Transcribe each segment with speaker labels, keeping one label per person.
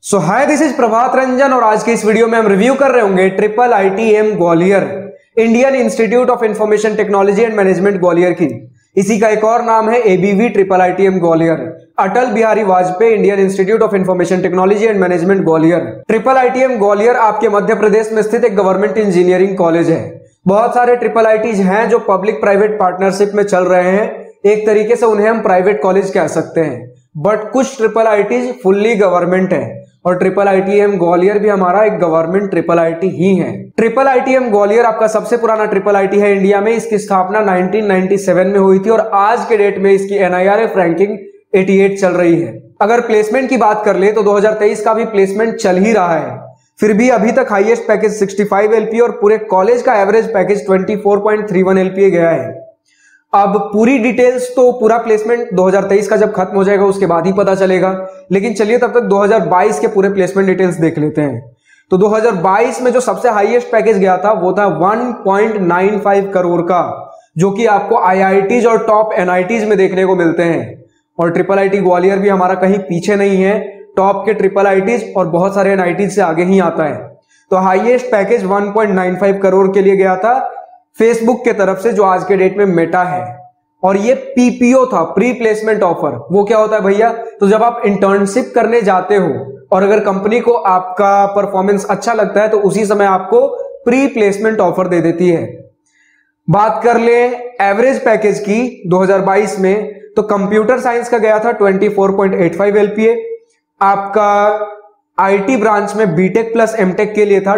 Speaker 1: So hi, this is Prabhat Ranjan और आज के इस वीडियो में हम रिव्यू कर रहे होंगे triple IITM Gwalior, Indian institute of information technology and management Gwalior की। इसी का एक और नाम है ABV triple IITM Gwalior, Atal Bihari Vajpayee Indian institute of information technology and management Gwalior. Triple IITM Gwalior आपके मध्य प्रदेश में स्थित एक गवर्नमेंट इंजीनियरिंग कॉलेज है। बहुत सारे ट्रिपल IITs हैं जो पब्लिक प्राइवेट पार्टनरशिप में चल रहे हैं, एक तरीके से उन्हें हम प्राइवेट कॉलेज कह सकते हैं, बट कुछ ट्रिपल IITs फुल्ली गवर्नमेंट है और ट्रिपल IITM ग्वालियर भी हमारा एक गवर्नमेंट ट्रिपल IIT ही है। ट्रिपल IITM ग्वालियर आपका सबसे पुराना ट्रिपल IIT है इंडिया में। इसकी स्थापना 1997 में हुई थी और आज के डेट में इसकी NIRF रैंकिंग 88 चल रही है। अगर प्लेसमेंट की बात कर ले तो 2023 का भी प्लेसमेंट चल ही रहा है, फिर भी अभी तक हाईएस्ट पैकेज 65 LPA और पूरे कॉलेज का एवरेज पैकेज 24.31 LPA गया है। अब पूरी डिटेल्स तो पूरा प्लेसमेंट 2023 का जब खत्म हो जाएगा उसके बाद ही पता चलेगा, लेकिन चलिए तब तक 2022 के पूरे प्लेसमेंट डिटेल्स देख लेते हैं। तो 2022 में जो सबसे हाईएस्ट पैकेज गया था वो था 1.95 करोड़ का, जो कि आपको IITs और टॉप NITs में देखने को मिलते हैं। और ट्रिपल IIT ग्वालियर भी हमारा कहीं पीछे नहीं है, टॉप के ट्रिपल IITs और बहुत सारे NITs से आगे ही आता है। तो हाईएस्ट पैकेज 1.95 करोड़ के लिए गया था फेसबुक के तरफ से, जो आज के डेट में मेटा है। और ये PPO था, प्री प्लेसमेंट ऑफर। वो क्या होता है भैया, तो जब आप इंटर्नशिप करने जाते हो और अगर कंपनी को आपका परफॉर्मेंस अच्छा लगता है तो उसी समय आपको प्री प्लेसमेंट ऑफर दे देती है। बात कर ले एवरेज पैकेज की 2022 में, तो कंप्यूटर साइंस का गया था 24.85 LPA। आपका IT ब्रांच में बीटेक प्लस एमटेक के लिए था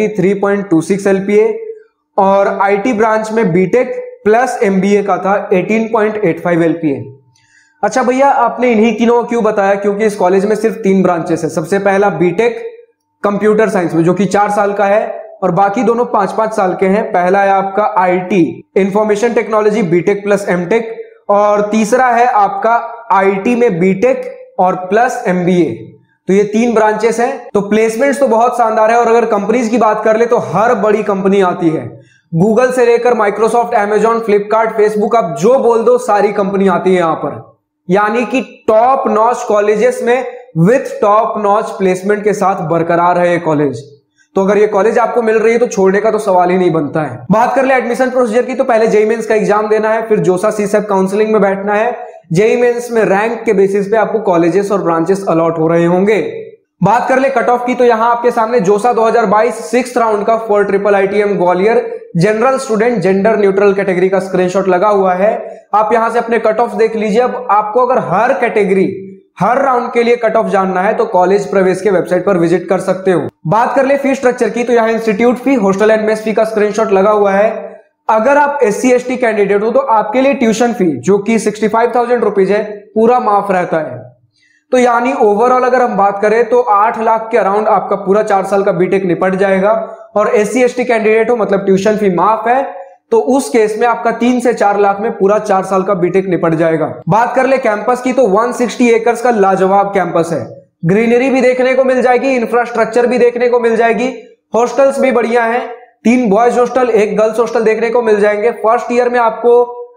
Speaker 1: 23.26 LPA और IT ब्रांच में बीटेक प्लस MBA का था 18.85 LPA। अच्छा भैया, आपने इन्हीं तीनों क्यों बताया? क्योंकि इस कॉलेज में सिर्फ 3 ब्रांचेस है। सबसे पहला बीटेक कंप्यूटर साइंस में, जो कि 4 साल का है, और बाकी दोनों 5-5 साल के हैं। पहला है आपका IT information technology BTech plus MTech, और तीसरा है आपका IT में बीटेक और प्लस MBA। तो ये 3 ब्रांचेस हैं। तो प्लेसमेंट्स तो बहुत शानदार है। और अगर कंपनीज की बात कर ले तो हर बड़ी कंपनी आती है, गूगल से लेकर माइक्रोसॉफ्ट, अमेजॉन, फ्लिपकार्ट, फेसबुक, आप जो बोल दो सारी कंपनी आती है यहां पर। यानी कि टॉप नॉच कॉलेजेस में विथ टॉप नॉच प्लेसमेंट के साथ बरकरार है ये कॉलेज। तो अगर ये कॉलेज आपको मिल रही है तो छोड़ने का तो सवाल ही नहीं बनता है। बात कर ले एडमिशन प्रोसीजर की, तो पहले JEE मेंस का एग्जाम देना है, फिर जोसा CSEP काउंसलिंग में बैठना है। JEE मेंस में रैंक के बेसिस पे आपको कॉलेजेस और ब्रांचेस अलॉट हो रहे होंगे। बात कर ले कट ऑफ की, तो यहां आपके सामने जोसा 2022 6th राउंड का for triple IITM Gwalior general student gender neutral category का स्क्रीनशॉट लगा हुआ है। आप यहां से अपने कट ऑफ देख लीजिए। अब आपको अगर हर कैटेगरी हर राउंड के लिए कट ऑफ जानना है तो कॉलेज प्रवेश के वेबसाइट पर विजिट कर सकते हो। बात कर ले फी स्ट्रक्चर की, तो यहां institute fee, hostel and mess fee का स्क्रीनशॉट लगा हुआ है। अगर आप SC ST कैंडिडेट हो तो आपके लिए ट्यूशन फी, जो कि 65,000 रुपीज है, पूरा माफ रहता है। तो यानी ओवरऑल अगर हम बात करें तो 8 लाख के अराउंड आपका पूरा 4 साल का बीटेक निपट जाएगा। और SC ST कैंडिडेट हो, मतलब ट्यूशन फी माफ है, तो उस केस में आपका 3 से 4 लाख में पूरा 4 साल का बीटेक निपट जाएगा। बात कर ले कैंपस की, तो 160 एकर्स का लाजवाब कैंपस है। ग्रीनरी भी देखने को मिल जाएगी, इंफ्रास्ट्रक्चर भी देखने को मिल जाएगी, हॉस्टल्स भी बढ़िया हैं। 3 बॉयज हॉस्टल, 1 गर्ल्स हॉस्टल देखने को मिल जाएंगे। फर्स्ट ईयर में आपको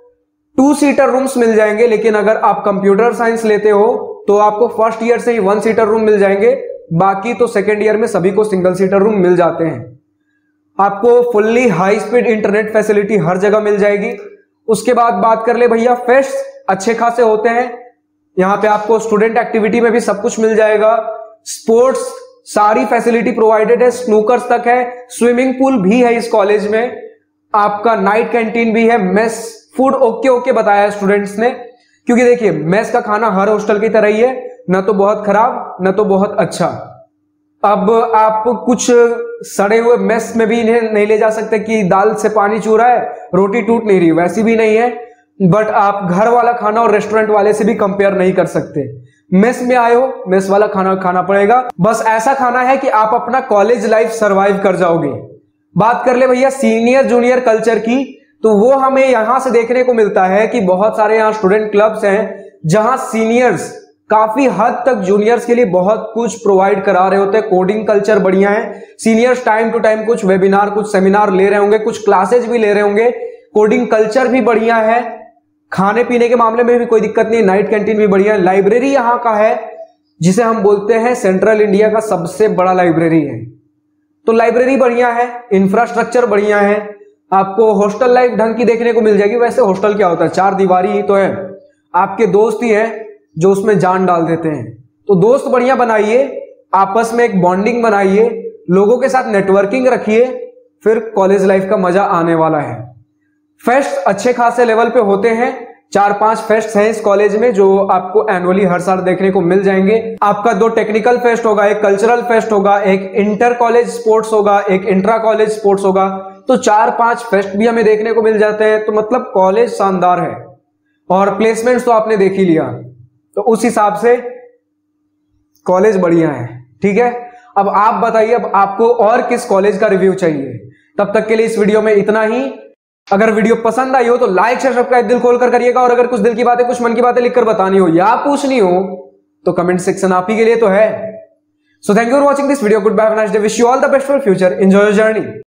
Speaker 1: 2 सीटर रूम्स मिल जाएंगे, लेकिन अगर आप कंप्यूटर साइंस लेते हो तो आपको फर्स्ट ईयर से ही 1 सीटर रूम मिल जाएंगे। बाकी तो सेकेंड ईयर में सभी को सिंगल सीटर रूम मिल जाते हैं। आपको fully high speed internet facility हर जगह मिल जाएगी। उसके बाद बात कर ले भैया, फेस्ट अच्छे खासे होते हैं यहाँ पे। आपको स्टूडेंट एक्टिविटी में भी सब कुछ मिल जाएगा। स्पोर्ट्स सारी फैसिलिटी प्रोवाइडेड है, स्नूकर्स तक है, स्विमिंग पूल भी है इस कॉलेज में। आपका नाइट कैंटीन भी है, मेस फूड ओके बताया है स्टूडेंट्स ने। क्योंकि देखिए मेस का खाना हर हॉस्टल की तरह ही है, न तो बहुत खराब न तो बहुत अच्छा। अब आप कुछ सड़े हुए मेस में भी इन्हें नहीं ले जा सकते कि दाल से पानी चू रहा है, रोटी टूट नहीं रही, वैसी भी नहीं है। बट आप घर वाला खाना और रेस्टोरेंट वाले से भी कंपेयर नहीं कर सकते। मेस में आए हो, मेस वाला खाना खाना पड़ेगा। बस ऐसा खाना है कि आप अपना कॉलेज लाइफ सरवाइव कर जाओगे। बात कर ले भैया सीनियर जूनियर कल्चर की, तो वो हमें यहां से देखने को मिलता है कि बहुत सारे यहां स्टूडेंट क्लब्स हैं जहां सीनियर्स काफी हद तक जूनियर्स के लिए बहुत कुछ प्रोवाइड करा रहे होते हैं। कोडिंग कल्चर बढ़िया है, सीनियर्स टाइम टू टाइम कुछ वेबिनार, कुछ सेमिनार ले रहे होंगे, कुछ क्लासेज भी ले रहे होंगे। कोडिंग कल्चर भी बढ़िया है, खाने पीने के मामले में भी कोई दिक्कत नहीं, नाइट कैंटीन भी बढ़िया है, लाइब्रेरी यहाँ का है जिसे हम बोलते हैं सेंट्रल इंडिया का सबसे बड़ा लाइब्रेरी है। तो लाइब्रेरी बढ़िया है, इंफ्रास्ट्रक्चर बढ़िया है, आपको हॉस्टल लाइफ ढंग की देखने को मिल जाएगी। वैसे हॉस्टल क्या होता है, चार दीवारी ही तो है, आपके दोस्त ही हैं जो उसमें जान डाल देते हैं। तो दोस्त बढ़िया बनाइए, आपस में एक बॉन्डिंग बनाइए, लोगों के साथ नेटवर्किंग रखिए, फिर कॉलेज लाइफ का मजा आने वाला है। फेस्ट अच्छे खासे लेवल पे होते हैं, 4-5 फेस्ट हैं इस कॉलेज में जो आपको एनुअली हर साल देखने को मिल जाएंगे। आपका 2 टेक्निकल फेस्ट होगा, एक कल्चरल फेस्ट होगा, एक इंटर कॉलेज स्पोर्ट्स होगा, एक इंट्रा कॉलेज स्पोर्ट्स होगा। तो 4-5 फेस्ट भी हमें देखने को मिल जाते हैं। तो मतलब कॉलेज शानदार है और प्लेसमेंट्स तो आपने देख ही लिया, तो उस हिसाब से कॉलेज बढ़िया है। ठीक है, अब आप बताइए, अब आपको और किस कॉलेज का रिव्यू चाहिए। तब तक के लिए इस वीडियो में इतना ही। अगर वीडियो पसंद आई हो तो लाइक शेयर सब्सक्राइब दिल खोल कर करिएगा, और अगर कुछ दिल की बातें, कुछ मन की बातें लिखकर बतानी हो या पूछनी हो तो कमेंट सेक्शन आप ही के लिए तो है। So thank you for watching this video, good bye, nice day, wish you all the best for future, enjoy your journey.